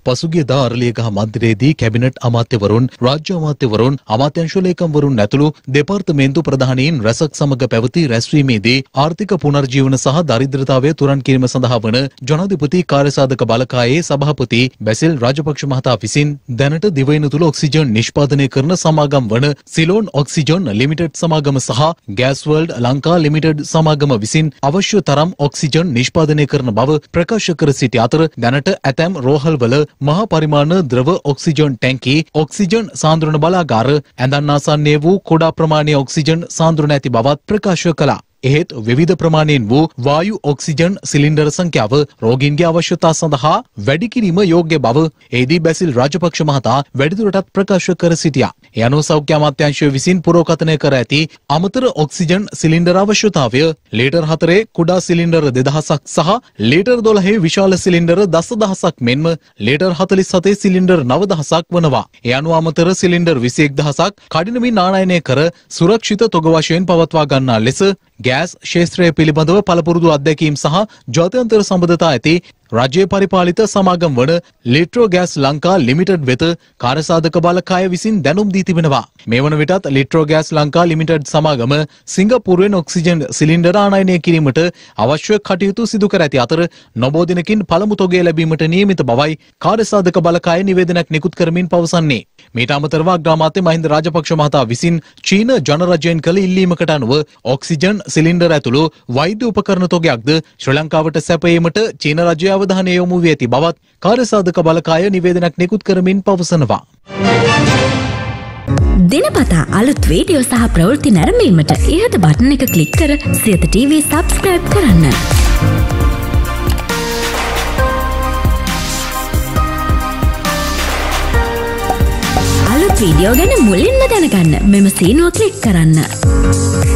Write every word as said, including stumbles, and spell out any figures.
පසුගියදා අරලියගහ මන්දිරයේදී cabinet අමාත්‍යවරුන්, රාජ්‍ය අමාත්‍යවරුන්, අමාත්‍යාංශ ලේකම්වරුන් ඇතුළු දෙපාර්තමේන්තු ප්‍රධානීන් රැසක් සමග පැවති රැස්වීමේදී ආර්ථික පුනර්ජීවන සහ දරිද්‍රතාවය තුරන් කිරීම සඳහා වන ජනාධිපති කාර්යසාධක බලකායේ සභාපති බැසිල් රාජපක්ෂ මහතා විසින් දැනට දිවයින තුළ ඔක්සිජන් නිෂ්පාදනය කරන සමාගම් වන සිලෝන් ඔක්සිජන් ලිමිටඩ් සමාගම සහ ගෑස් වර්ල්ඩ් ලංකා ලිමිටඩ් සමාගම විසින් අවශ්‍ය තරම් ඔක්සිජන් නිෂ්පාදනය කරන බව ප්‍රකාශ කර සිටි අතර දැනට ඇතැම් රෝහල්වල මහා පරිමාණ ද්‍රව ඔක්සිජන් ටැංකි, ඔක්සිජන් සාන්ද්‍රණ බලාගාර, ඇඳන් ආසන්නයේ වූ කුඩා ප්‍රමාණයේ ඔක්සිජන් සාන්ද්‍රණ ඇති බවත් ප්‍රකාශ කළා. එහෙත් විවිධ ප්‍රමාණයෙන් වූ වායු ඔක්සිජන් සිලින්ඩර් සංඛ්‍යාව රෝගීන්ගේ අවශ්‍යතා සඳහා වැඩි කිරීම යෝග්‍ය බව එදී බැසිල් රාජපක්ෂ මහතා වැඩිදුරටත් ප්‍රකාශ කර සිටියා. ඒ අනුව සෞඛ්‍ය අමාත්‍යාංශය විසින් පුරෝකථනය කර ඇති අමතර ඔක්සිජන් සිලින්ඩර් අවශ්‍යතාවය ලීටර් හතරේ කුඩා සිලින්ඩර් දෙදහසක් සහ ලීටර් දොළහේ විශාල සිලින්ඩර් දසදහසක් මෙන්ම ලීටර් හතළිස් හතේ සිලින්ඩර් නවදහසක් වනවා. ඒ අනුව අමතර සිලින්ඩර් විසි එක් දහසක් කඩිනමින් ආනයනය කර සුරක්ෂිත තොග වශයෙන් පවත්වා ගන්නා ලෙස ගෑස් ක්ෂේත්‍රය පිළිබඳව පළපුරුදු අත්දැකීම් සහ ජාත්‍යන්තර සම්බන්ධතා ඇති රජ්‍ය පරිපාලිත සමාගම් වන ලිට්‍රෝ ගෑස් ලංකා ලිමිටඩ් වෙත කාර්යසාධක බලකාය විසින් දැනුම් දී තිබෙනවා. මේ වන විටත් ලිට්‍රෝ ගෑස් ලංකා ලිමිටඩ් සමාගම සිංගප්පූරුවෙන් ඔක්සිජන් සිලින්ඩර ආනයනය කිරීමට අවශ්‍ය කටයුතු සිදු කර ඇති අතර නොබෝ දිනකින් පළමු තොගය ලැබීමට නියමිත බවයි කාර්යසාධක බලකාය නිවේදනයක් නිකුත් කරමින් පවසන්නේ. මීට අමතරව අග්‍රාමාත්‍ය මහින්ද රාජපක්ෂ මහතා විසින් චීන ජනරජයෙන් කළ ඉල්ලීමකට අනුව ඔක්සිජන් සිලින්ඩර ඇතුළු වෛද්‍ය උපකරණ තොගයක්ද ශ්‍රී ලංකාවට සැපයීමට චීන රජය අවධානය යොමු වී ඇති බවත් කාර්යසාධක බලකාය නිවේදනයක් නිකුත් කරමින් පවසනවා. දිනපතා අලුත් වීඩියෝ සහ ප්‍රවෘත්ති නැරඹීමට ඉහත බටන් එක ක්ලික් කර සියත ටීවී සබ්ස්ක්‍රයිබ් කරන්න. අලුත් වීඩියෝ ගැන මුලින්ම දැනගන්න මෙම සීනුව ක්ලික් කරන්න.